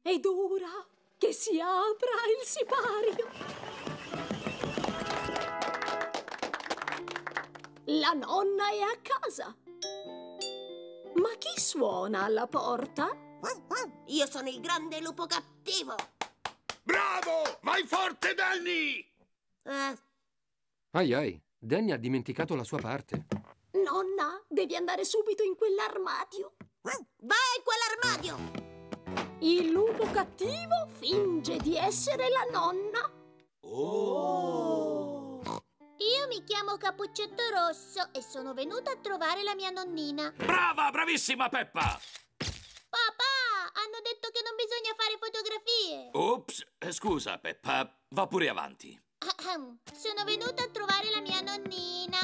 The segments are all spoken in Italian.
Ed ora che si apra il sipario. La nonna è a casa. Ma chi suona alla porta? Io sono il grande lupo cattivo. Bravo! Vai forte, Danny! Ai, Danny ha dimenticato la sua parte. Nonna, devi andare subito in quell'armadio. Vai in quell'armadio! Il lupo cattivo finge di essere la nonna. Oh! Io mi chiamo Cappuccetto Rosso e sono venuta a trovare la mia nonnina. Brava, bravissima Peppa! Papà, hanno detto che non bisogna fare fotografie. Ops, scusa Peppa, va pure avanti. Sono venuta a trovare la mia nonnina.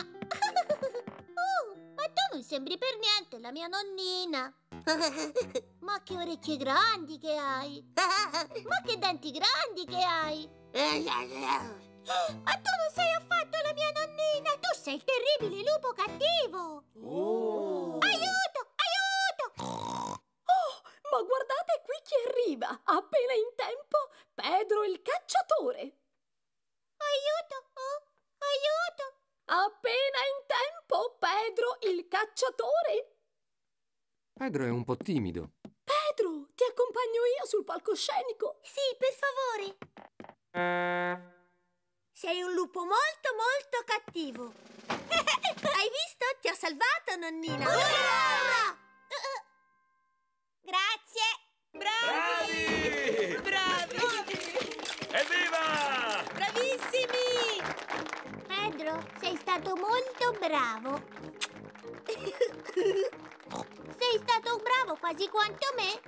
Ma tu non sembri per niente la mia nonnina. Ma che orecchie grandi che hai. Ma che denti grandi che hai. Ma tu non sei affatto la mia nonnina. Tu sei il terribile lupo cattivo. Aiuto, aiuto. Oh, ma guardate qui chi arriva. Appena in tempo, Pedro il cacciatore. Aiuto, aiuto. Appena in tempo, Pedro il cacciatore. Pedro è un po' timido. Pedro, ti accompagno io sul palcoscenico. Sì, per favore. Sei un lupo molto, molto cattivo. Hai visto? Ti ho salvato, nonnina. Grazie. Bravi! Bravi! Evviva! Bravissimi! Pedro, sei stato molto bravo. Sei stato bravo quasi quanto me.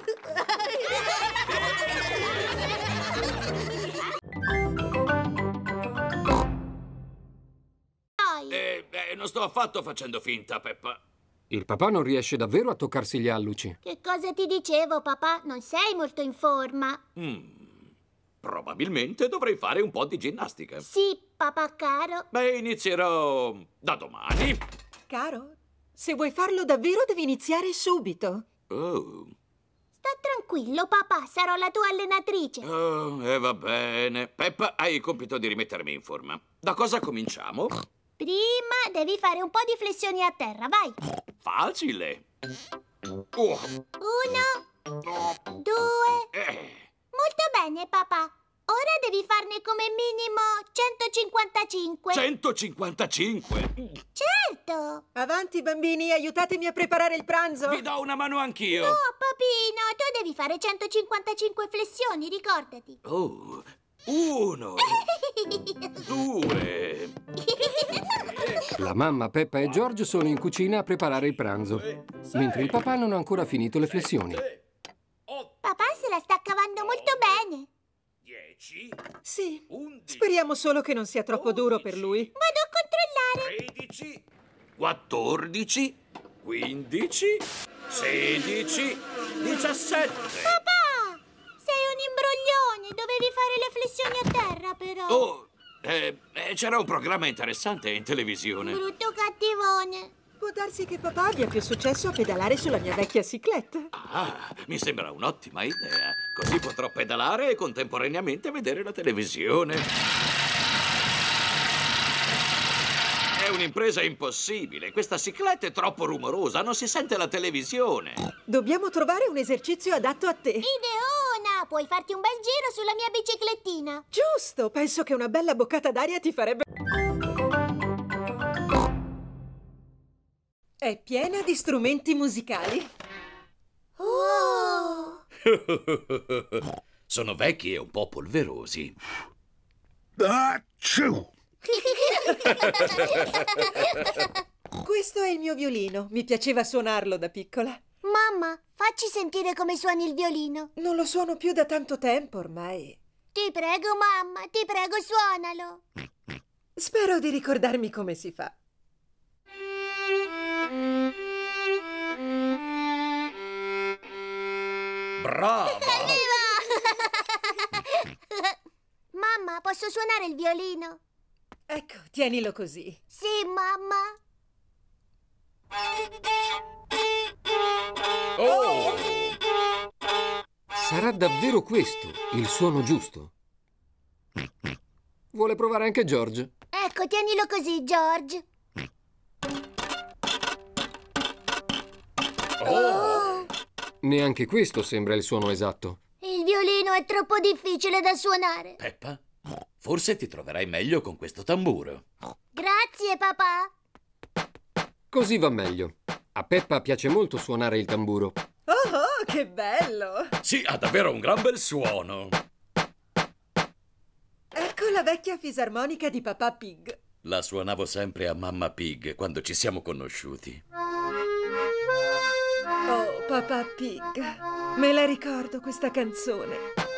Non sto affatto facendo finta, Peppa. Il papà non riesce davvero a toccarsi gli alluci. Che cosa ti dicevo, papà? Non sei molto in forma. Probabilmente dovrei fare un po' di ginnastica. Sì, papà caro. Beh, inizierò da domani. Caro, se vuoi farlo davvero devi iniziare subito. Oh. Sta tranquillo, papà, sarò la tua allenatrice. Va bene. Peppa, hai il compito di rimettermi in forma. Da cosa cominciamo? Prima devi fare un po' di flessioni a terra, vai. Facile. 1, 2. Molto bene, papà. Ora devi farne come minimo 155. 155? Certo. Avanti, bambini, aiutatemi a preparare il pranzo. Vi do una mano anch'io. No, papino, tu devi fare 155 flessioni, ricordati. Oh, 1, 2. La mamma, Peppa e George sono in cucina a preparare il pranzo, mentre il papà non ha ancora finito le flessioni. Papà se la sta cavando molto bene. 10. Sì, 11, speriamo solo che non sia troppo duro per lui. Vado a controllare. 13, 14, 15, 16, 17. Papà, sei un imbroglione. Dovevi fare le flessioni a terra, però. Oh, c'era un programma interessante in televisione. Brutto cattivone. Può darsi che papà abbia più successo a pedalare sulla mia vecchia cicletta. Ah, mi sembra un'ottima idea. Così potrò pedalare e contemporaneamente vedere la televisione. È un'impresa impossibile. Questa cicletta è troppo rumorosa, non si sente la televisione. Dobbiamo trovare un esercizio adatto a te. Ideona! Puoi farti un bel giro sulla mia biciclettina. Giusto, penso che una bella boccata d'aria ti farebbe... È piena di strumenti musicali. Oh! Sono vecchi e un po' polverosi. Questo è il mio violino. Mi piaceva suonarlo da piccola. Mamma, facci sentire come suoni il violino. Non lo suono più da tanto tempo ormai. Ti prego, mamma, ti prego, suonalo. Spero di ricordarmi come si fa. Brava! Mamma, posso suonare il violino? Ecco, tienilo così. Sì, mamma. Oh! Sarà davvero questo il suono giusto? Vuole provare anche George? Ecco, tienilo così, George. Oh! Neanche questo sembra il suono esatto. Il violino è troppo difficile da suonare. Peppa, forse ti troverai meglio con questo tamburo. Grazie, papà. Così va meglio. A Peppa piace molto suonare il tamburo. Oh, che bello! Sì, ha davvero un gran bel suono. Ecco la vecchia fisarmonica di Papà Pig. La suonavo sempre a Mamma Pig quando ci siamo conosciuti. Oh, Papà Pig. Me la ricordo questa canzone.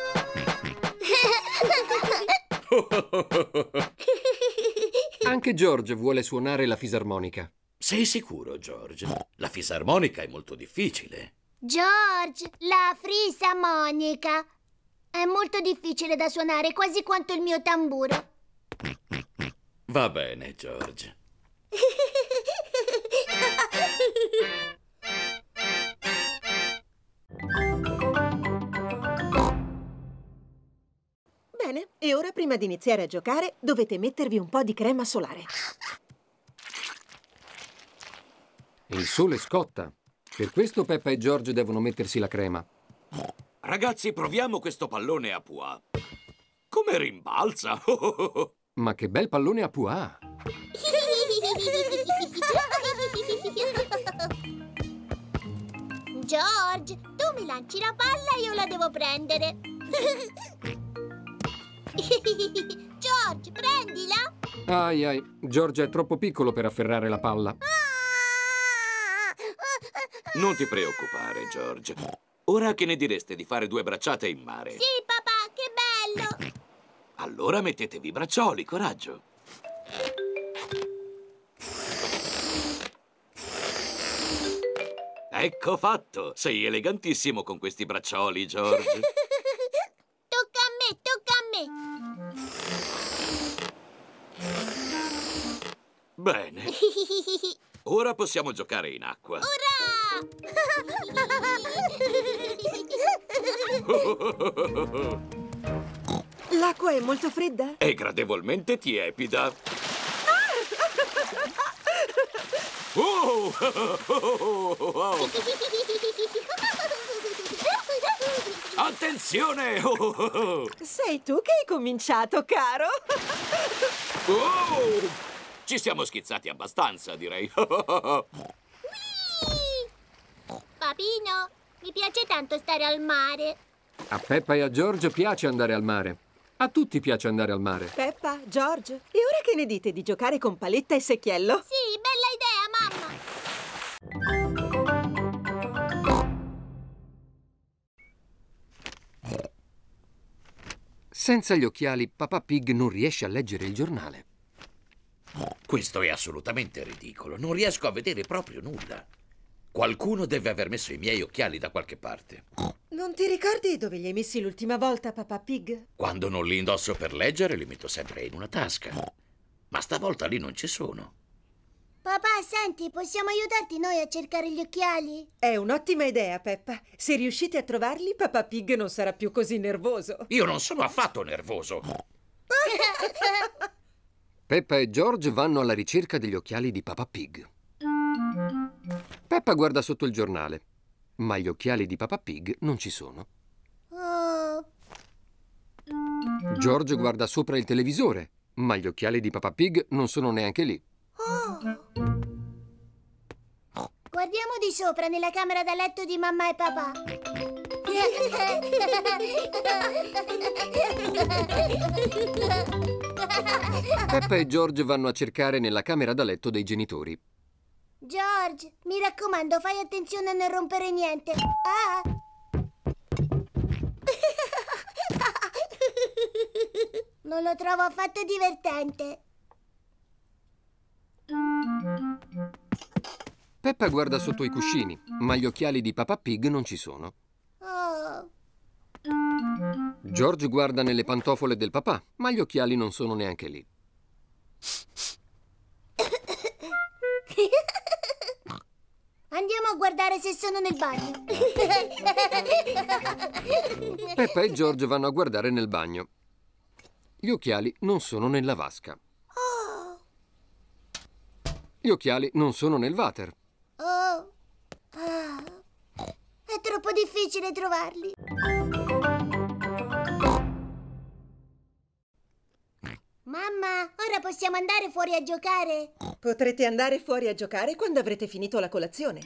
Anche George vuole suonare la fisarmonica. Sei sicuro, George? La fisarmonica è molto difficile. George, la fisarmonica è molto difficile da suonare, quasi quanto il mio tamburo. Va bene, George. Bene, e ora prima di iniziare a giocare dovete mettervi un po' di crema solare. Il sole scotta. Per questo Peppa e George devono mettersi la crema. Ragazzi, proviamo questo pallone a pois. Come rimbalza! Ma che bel pallone a pois! George, tu mi lanci la palla e io la devo prendere. George, prendila. Ai ai, George è troppo piccolo per afferrare la palla. Non ti preoccupare, George. Ora che ne direste di fare 2 bracciate in mare? Sì, papà, che bello. Allora mettetevi i braccioli, coraggio. Ecco fatto! Sei elegantissimo con questi braccioli, George. Tocca a me, tocca a me. Bene. Ora possiamo giocare in acqua. L'acqua è molto fredda? È gradevolmente tiepida. Oh! Oh! Attenzione! Oh! Sei tu che hai cominciato, caro? Oh! Ci siamo schizzati abbastanza, direi. Papino, mi piace tanto stare al mare. A Peppa e a George piace andare al mare. A tutti piace andare al mare. Peppa, George, e ora che ne dite di giocare con paletta e secchiello? Sì, bella idea, mamma. Senza gli occhiali, Papà Pig non riesce a leggere il giornale. Questo è assolutamente ridicolo. Non riesco a vedere proprio nulla. Qualcuno deve aver messo i miei occhiali da qualche parte. Non ti ricordi dove li hai messi l'ultima volta, Papà Pig? Quando non li indosso per leggere, li metto sempre in una tasca. Ma stavolta lì non ci sono. Papà, senti, possiamo aiutarti noi a cercare gli occhiali? È un'ottima idea, Peppa. Se riuscite a trovarli, Papà Pig non sarà più così nervoso. Io non sono affatto nervoso. Peppa e George vanno alla ricerca degli occhiali di Papà Pig. Peppa guarda sotto il giornale, ma gli occhiali di Papà Pig non ci sono. Oh. George guarda sopra il televisore, ma gli occhiali di Papà Pig non sono neanche lì. Guardiamo di sopra nella camera da letto di mamma e papà. Peppa e George vanno a cercare nella camera da letto dei genitori. George, mi raccomando, fai attenzione a non rompere niente. Ah! Non lo trovo affatto divertente. Peppa guarda sotto i cuscini, ma gli occhiali di Papà Pig non ci sono. Oh. George guarda nelle pantofole del papà, ma gli occhiali non sono neanche lì. Andiamo a guardare se sono nel bagno. Peppa e George vanno a guardare nel bagno. Gli occhiali non sono nella vasca. Gli occhiali non sono nel water. Oh. È troppo difficile trovarli. Mamma, ora possiamo andare fuori a giocare? Potrete andare fuori a giocare quando avrete finito la colazione.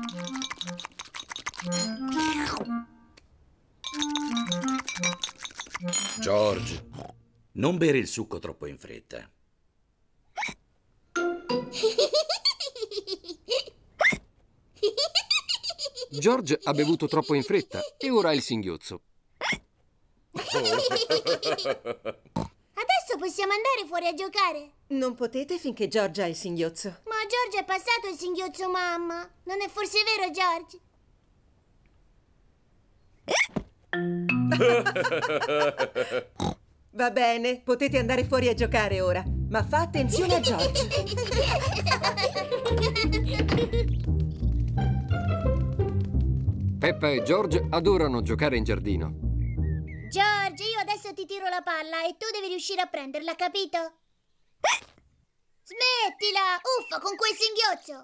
George, non bere il succo troppo in fretta. George ha bevuto troppo in fretta e ora ha il singhiozzo. Adesso possiamo andare fuori a giocare? Non potete finché George ha il singhiozzo. Ma George è passato il singhiozzo, mamma. Non è forse vero, George? Va bene, potete andare fuori a giocare ora, ma fa attenzione a George. Peppa e George adorano giocare in giardino. George, io adesso ti tiro la palla e tu devi riuscire a prenderla, capito? Smettila! Uffa, con quel singhiozzo!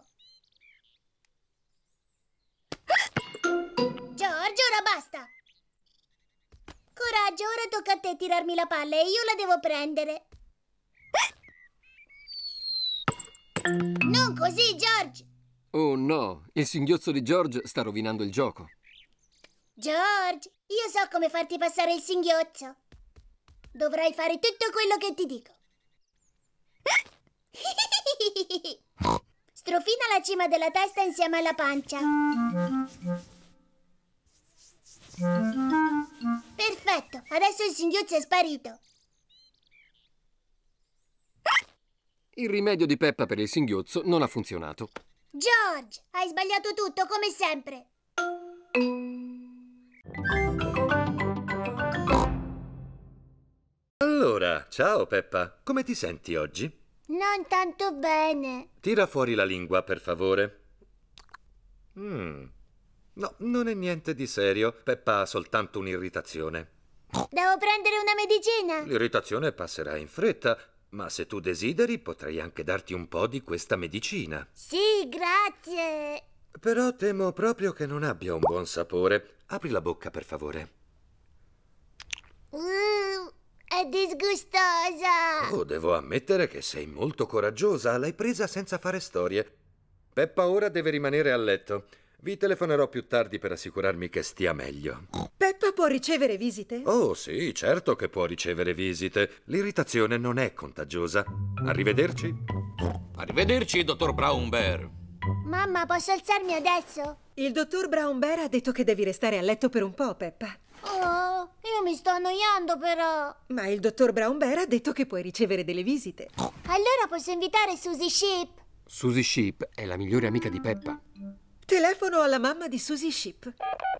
George, ora basta! Coraggio, ora tocca a te tirarmi la palla e io la devo prendere. Non così, George! Oh no, il singhiozzo di George sta rovinando il gioco. George, io so come farti passare il singhiozzo. Dovrai fare tutto quello che ti dico. Strofina la cima della testa insieme alla pancia. Perfetto, adesso il singhiozzo è sparito. Il rimedio di Peppa per il singhiozzo non ha funzionato. George, hai sbagliato tutto come sempre. Allora, ciao Peppa, come ti senti oggi? Non tanto bene. Tira fuori la lingua, per favore. No, non è niente di serio. Peppa ha soltanto un'irritazione. Devo prendere una medicina? L'irritazione passerà in fretta, ma se tu desideri potrei anche darti un po' di questa medicina. Sì, grazie. Però temo proprio che non abbia un buon sapore. Apri la bocca, per favore. È disgustosa. Oh, devo ammettere che sei molto coraggiosa. L'hai presa senza fare storie. Peppa ora deve rimanere a letto. Vi telefonerò più tardi per assicurarmi che stia meglio. Peppa può ricevere visite? Oh, sì, certo che può ricevere visite. L'irritazione non è contagiosa. Arrivederci. Arrivederci, dottor Brown Bear. Mamma, posso alzarmi adesso? Il dottor Brown Bear ha detto che devi restare a letto per un po', Peppa. Oh, io mi sto annoiando però. Ma il dottor Brown Bear ha detto che puoi ricevere delle visite. Allora posso invitare Susie Sheep? Susie Sheep è la migliore amica di Peppa. Telefono alla mamma di Susie Sheep.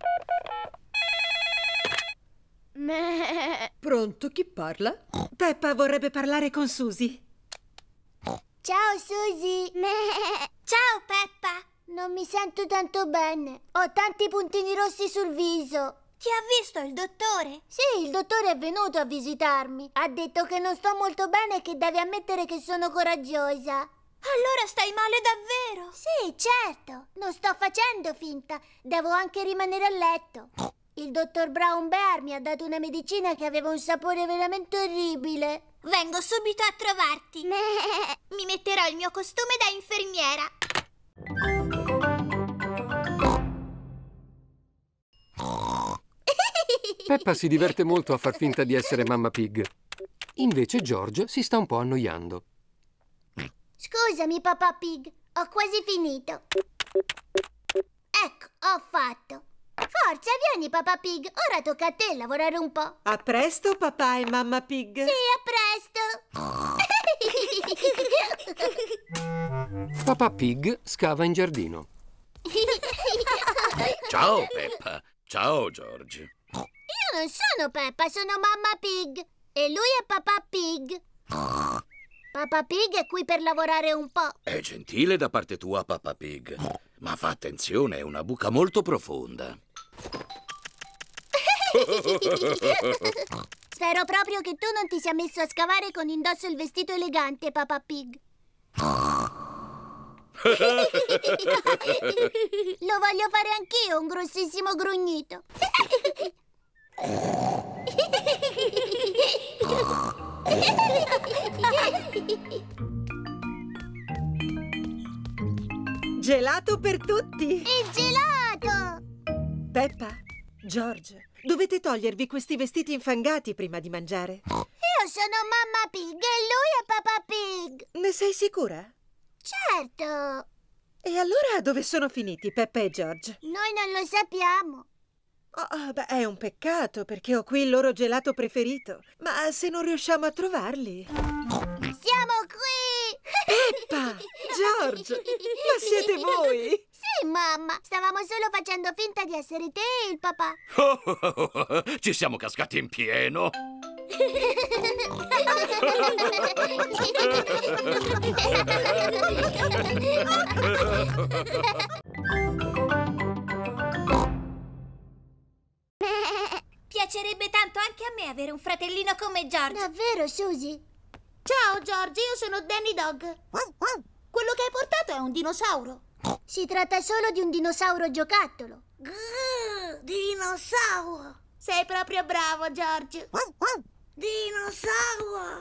Pronto, chi parla? Peppa vorrebbe parlare con Susie. Ciao Susie. Ciao Peppa. Non mi sento tanto bene. Ho tanti puntini rossi sul viso. Ti ha visto il dottore? Sì, il dottore è venuto a visitarmi. Ha detto che non sto molto bene e che devi ammettere che sono coraggiosa. Allora stai male davvero? Sì, certo. Non sto facendo finta. Devo anche rimanere a letto. Il dottor Brown Bear mi ha dato una medicina che aveva un sapore veramente orribile. Vengo subito a trovarti. Mi metterò il mio costume da infermiera. Peppa si diverte molto a far finta di essere Mamma Pig. Invece George si sta un po' annoiando. Scusami, Papà Pig, ho quasi finito. Ecco, ho fatto. Forza, vieni, Papà Pig, ora tocca a te lavorare un po'. A presto, papà e mamma Pig. Sì, a presto. Papà Pig scava in giardino. Ciao, Peppa. Ciao, George. Io non sono Peppa, sono Mamma Pig. E lui è Papà Pig. Papà Pig è qui per lavorare un po'. È gentile da parte tua, Papà Pig. Ma fa attenzione, è una buca molto profonda. Spero proprio che tu non ti sia messo a scavare con indosso il vestito elegante, Peppa Pig. Lo voglio fare anch'io, un grossissimo grugnito. Gelato per tutti! Il gelato! Peppa, George, dovete togliervi questi vestiti infangati prima di mangiare. Io sono Mamma Pig e lui è Peppa Pig. Ne sei sicura? Certo. E allora dove sono finiti Peppa e George? Noi non lo sappiamo. Oh, beh, è un peccato perché ho qui il loro gelato preferito. Ma se non riusciamo a trovarli... Siamo qui! Peppa! George! Ma siete voi? Sì, mamma. Stavamo solo facendo finta di essere te e il papà. Ci siamo cascati in pieno. Piacerebbe tanto anche a me avere un fratellino come George. Davvero, Susie? Ciao, George, io sono Danny Dog. Quello che hai portato è un dinosauro. Si tratta solo di un dinosauro giocattolo. Dinosauro! Sei proprio bravo, George. Dinosauro!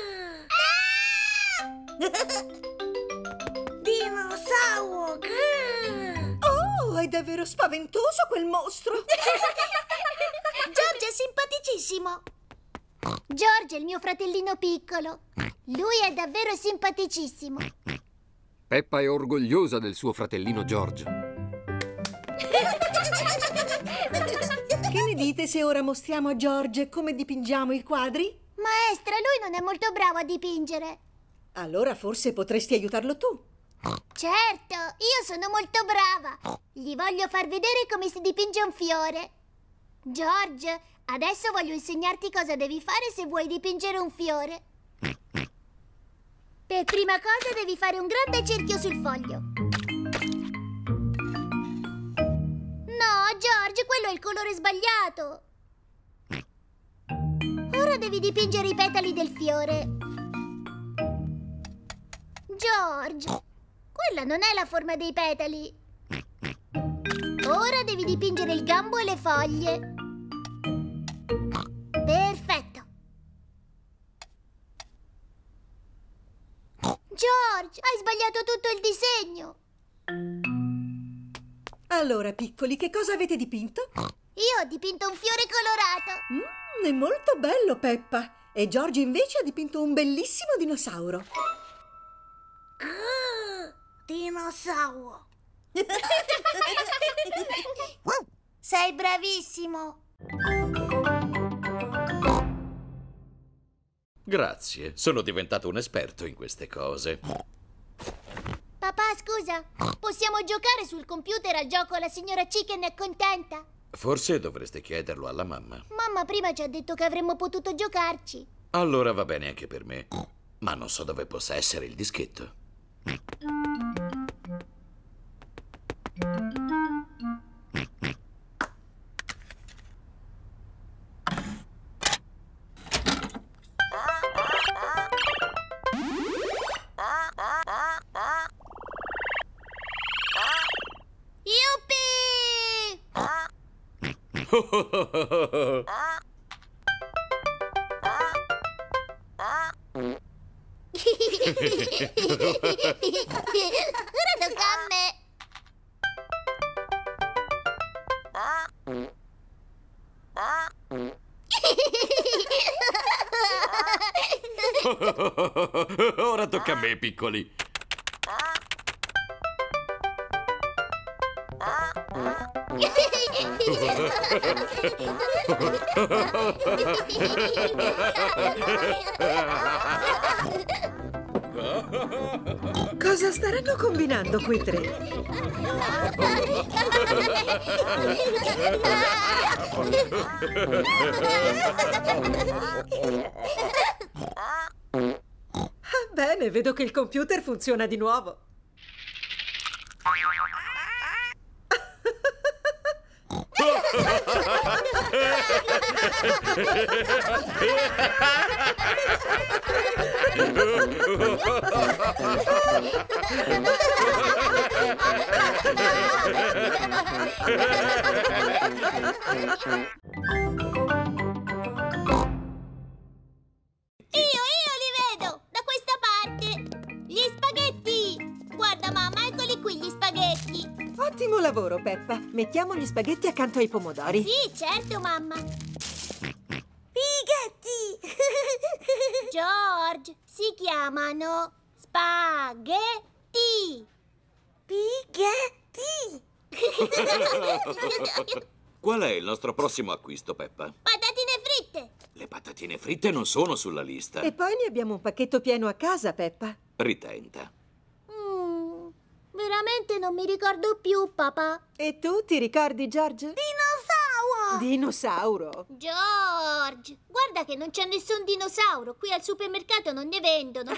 Dinosauro! Oh, è davvero spaventoso quel mostro! George è simpaticissimo. George è il mio fratellino piccolo. Lui è davvero simpaticissimo. Peppa è orgogliosa del suo fratellino George. Che ne dite se ora mostriamo a George come dipingiamo i quadri? Maestra, lui non è molto bravo a dipingere. Allora forse potresti aiutarlo tu. Certo, io sono molto brava. Gli voglio far vedere come si dipinge un fiore. George, adesso voglio insegnarti cosa devi fare se vuoi dipingere un fiore. Per prima cosa devi fare un grande cerchio sul foglio. No, George, quello è il colore sbagliato. Ora devi dipingere i petali del fiore. George, quella non è la forma dei petali. Ora devi dipingere il gambo e le foglie. Perfetto. George, hai sbagliato tutto il disegno. Allora, piccoli, che cosa avete dipinto? Io ho dipinto un fiore colorato. È molto bello, Peppa. E George invece ha dipinto un bellissimo dinosauro. Dinosauro. Sei bravissimo. Grazie, sono diventato un esperto in queste cose. Papà, scusa, possiamo giocare sul computer al gioco La signora Chicken è contenta? Forse dovreste chiederlo alla mamma. Mamma prima ci ha detto che avremmo potuto giocarci. Allora va bene anche per me. Ma non so dove possa essere il dischetto. Ora tocca a me. Ora tocca a me, piccoli. Cosa staranno combinando quei tre? Bene, vedo che il computer funziona di nuovo. Io li vedo! Da questa parte! Gli spaghetti! Guarda, mamma, eccoli qui gli spaghetti! Ottimo lavoro, Peppa. Mettiamo gli spaghetti accanto ai pomodori. Sì, certo, mamma! Spaghetti! George, si chiamano spaghetti! Spaghetti! Qual è il nostro prossimo acquisto, Peppa? Patatine fritte! Le patatine fritte non sono sulla lista. E poi ne abbiamo un pacchetto pieno a casa, Peppa. Ritenta. Veramente non mi ricordo più, papà. E tu ti ricordi, George? Dinosauro! Dinosauro. George, guarda che non c'è nessun dinosauro. Qui al supermercato non ne vendono.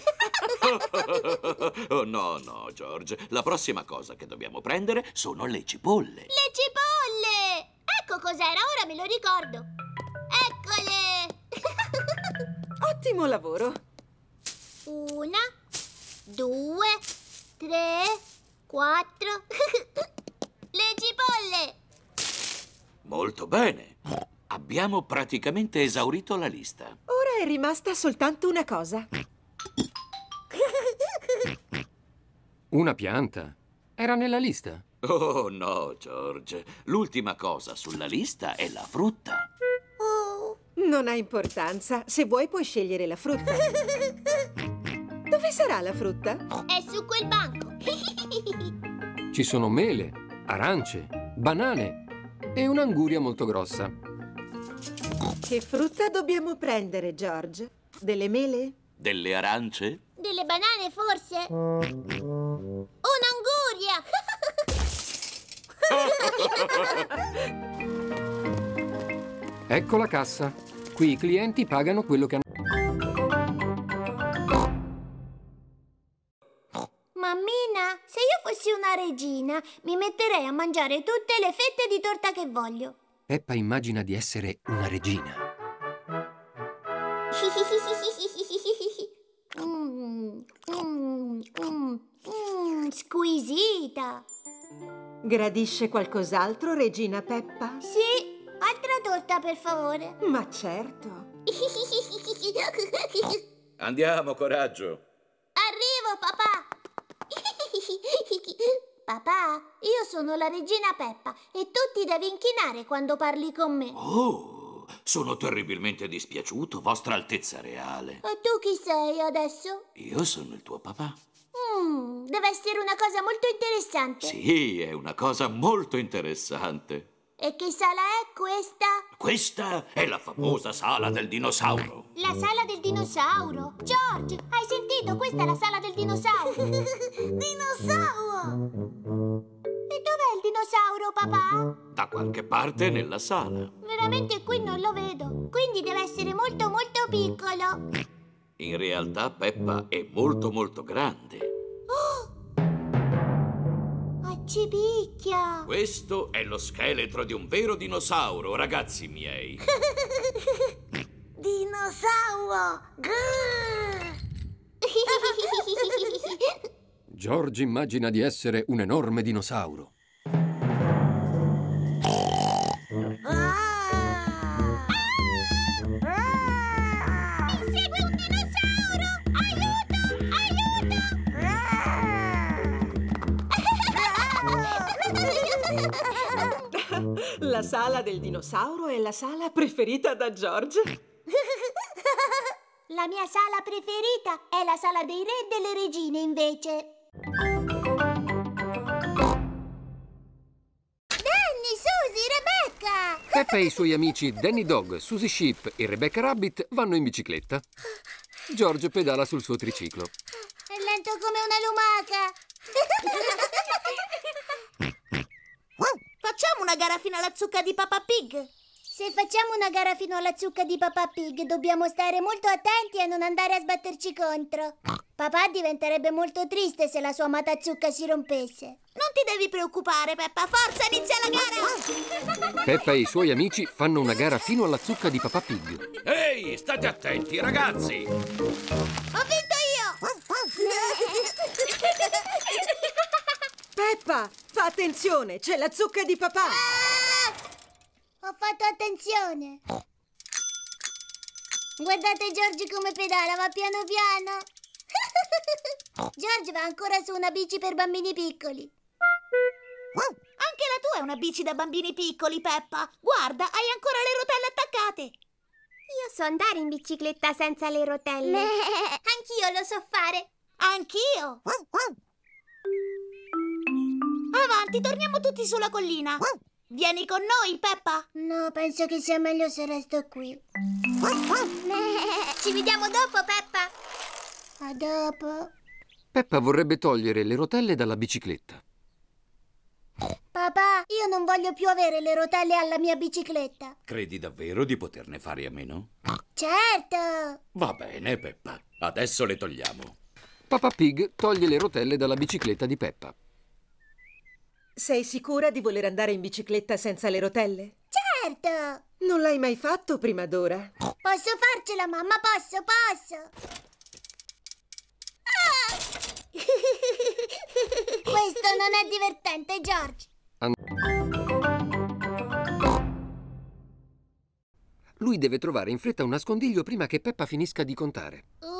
Oh, no, George. La prossima cosa che dobbiamo prendere sono le cipolle. Le cipolle! Ecco cos'era, ora me lo ricordo. Eccole! Ottimo lavoro. 1, 2, 3, 4. Le cipolle! Molto bene. Abbiamo praticamente esaurito la lista. Ora è rimasta soltanto una cosa. Una pianta. Era nella lista. Oh, no, George. L'ultima cosa sulla lista è la frutta. Non ha importanza. Se vuoi puoi scegliere la frutta. Dove sarà la frutta? È su quel banco. Ci sono mele, arance, banane e un'anguria molto grossa. Che frutta dobbiamo prendere, George? Delle mele? Delle arance? Delle banane, forse? Un'anguria! Ecco la cassa. Qui i clienti pagano quello che hanno. Mammina, se io fossi una regina, mi metterei a mangiare tutte le fette di torta che voglio. Peppa immagina di essere una regina. Squisita. Gradisce qualcos'altro, regina Peppa? Sì, altra torta per favore. Ma certo. Andiamo, coraggio. Arrivo, papà. Papà, io sono la regina Peppa e tu ti devi inchinare quando parli con me. Oh, sono terribilmente dispiaciuto, Vostra Altezza Reale. E tu chi sei adesso? Io sono il tuo papà. Deve essere una cosa molto interessante. Sì, è una cosa molto interessante. E che sala è questa? Questa è la famosa sala del dinosauro. La sala del dinosauro. George, hai sentito? Questa è la sala del dinosauro. Dinosauro! E dov'è il dinosauro, papà? Da qualche parte nella sala. Veramente qui non lo vedo. Quindi deve essere molto molto piccolo. In realtà Peppa è molto molto grande. Ci picchia. Questo è lo scheletro di un vero dinosauro, ragazzi miei. Dinosauro! George immagina di essere un enorme dinosauro. Mi segue un dinosauro! Aiuto! La sala del dinosauro è la sala preferita da George. La mia sala preferita è la sala dei re e delle regine, invece. Danny, Susie, Rebecca! Peppa e i suoi amici Danny Dog, Susie Sheep e Rebecca Rabbit vanno in bicicletta. George pedala sul suo triciclo. È lento come una lumaca. Facciamo una gara fino alla zucca di Peppa Pig. Se facciamo una gara fino alla zucca di Peppa Pig, dobbiamo stare molto attenti a non andare a sbatterci contro. Papà diventerebbe molto triste se la sua amata zucca si rompesse. Non ti devi preoccupare, Peppa. Forza, inizia la gara! Peppa e i suoi amici fanno una gara fino alla zucca di Peppa Pig. Ehi, state attenti, ragazzi! Ho vinto io! Peppa, fa attenzione, c'è la zucca di papà! Ho fatto attenzione! Guardate George come pedala, va piano piano! George va ancora su una bici per bambini piccoli. Anche la tua è una bici da bambini piccoli, Peppa. Guarda, hai ancora le rotelle attaccate. Io so andare in bicicletta senza le rotelle. Anch'io lo so fare. Anch'io. Avanti, torniamo tutti sulla collina. Vieni con noi, Peppa. No, penso che sia meglio se resto qui. Ci vediamo dopo, Peppa. A dopo. Peppa vorrebbe togliere le rotelle dalla bicicletta. Papà, io non voglio più avere le rotelle alla mia bicicletta. Credi davvero di poterne fare a meno? Certo! Va bene, Peppa. Adesso le togliamo. Peppa Pig toglie le rotelle dalla bicicletta di Peppa. Sei sicura di voler andare in bicicletta senza le rotelle? Certo! Non l'hai mai fatto prima d'ora? Posso farcela, mamma, posso! Ah! Questo non è divertente, George. Lui deve trovare in fretta un nascondiglio prima che Peppa finisca di contare. 1,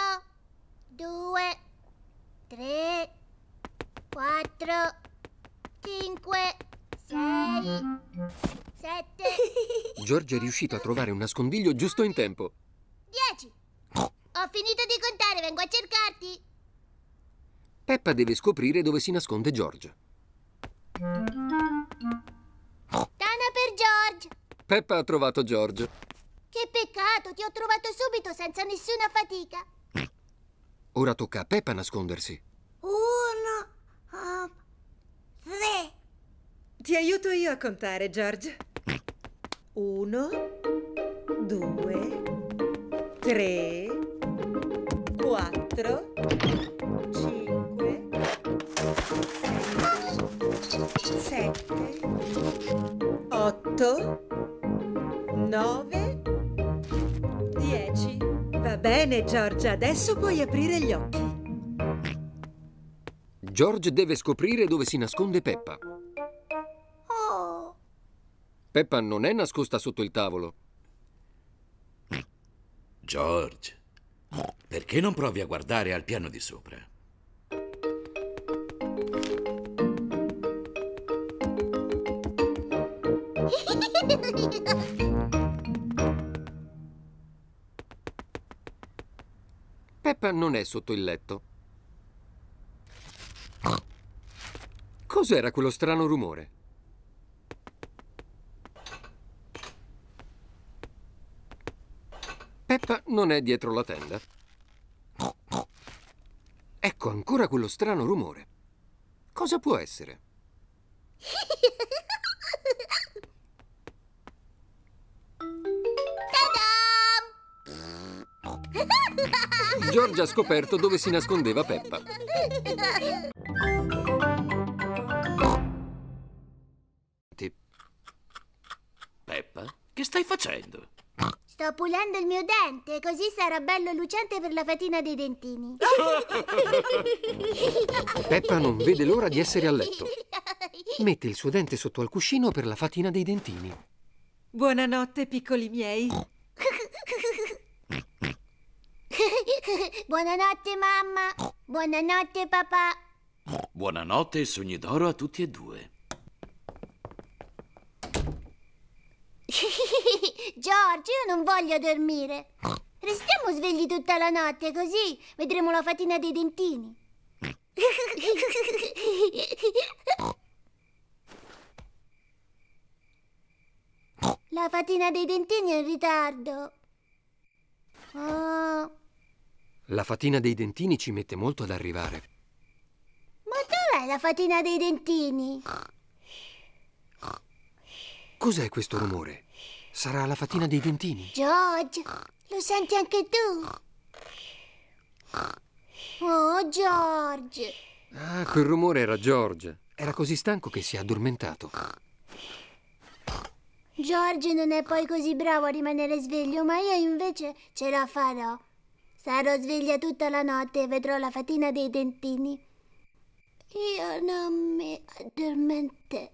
2, 3, 4, 5, 6, 7. George è riuscito a trovare un nascondiglio giusto in tempo. 10. Ho finito di contare, vengo a cercarti. Peppa deve scoprire dove si nasconde George. Tana per George. Peppa ha trovato George. Che peccato, ti ho trovato subito senza nessuna fatica. Ora tocca a Peppa nascondersi. 1, 3. Ti aiuto io a contare, George. 1, 2, 3, 4, 5, 6, 7, 8, 9, 10. Va bene, George, adesso puoi aprire gli occhi. George deve scoprire dove si nasconde Peppa. Oh. Peppa non è nascosta sotto il tavolo. George, perché non provi a guardare al piano di sopra? Peppa non è sotto il letto. Cos'era quello strano rumore? Peppa non è dietro la tenda. Ecco ancora quello strano rumore. Cosa può essere? George ha scoperto dove si nascondeva Peppa. Peppa, che stai facendo? Sto pulendo il mio dente, così sarà bello lucente per la fatina dei dentini. Peppa non vede l'ora di essere a letto. Mette il suo dente sotto al cuscino per la fatina dei dentini. Buonanotte, piccoli miei. Buonanotte, mamma. Buonanotte, papà. Buonanotte e sogni d'oro a tutti e due. George, io non voglio dormire. Restiamo svegli tutta la notte, così vedremo la fatina dei dentini. La fatina dei dentini è in ritardo. Oh. La fatina dei dentini ci mette molto ad arrivare. Ma dov'è la fatina dei dentini? Cos'è questo rumore? Sarà la fatina dei dentini? George, lo senti anche tu? Oh, George. Ah, quel rumore era George. Era così stanco che si è addormentato. George non è poi così bravo a rimanere sveglio, ma io invece ce la farò. Sarò sveglia tutta la notte e vedrò la fatina dei dentini. Io non mi addormenterò.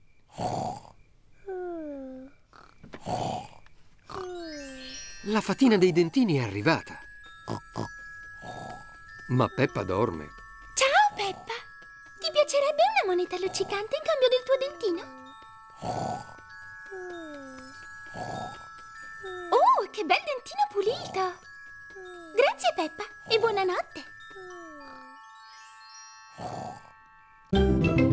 La fatina dei dentini è arrivata. Ma Peppa dorme. Ciao, Peppa. Ti piacerebbe una moneta luccicante in cambio del tuo dentino? Oh, che bel dentino pulito! Grazie, Peppa, e buonanotte!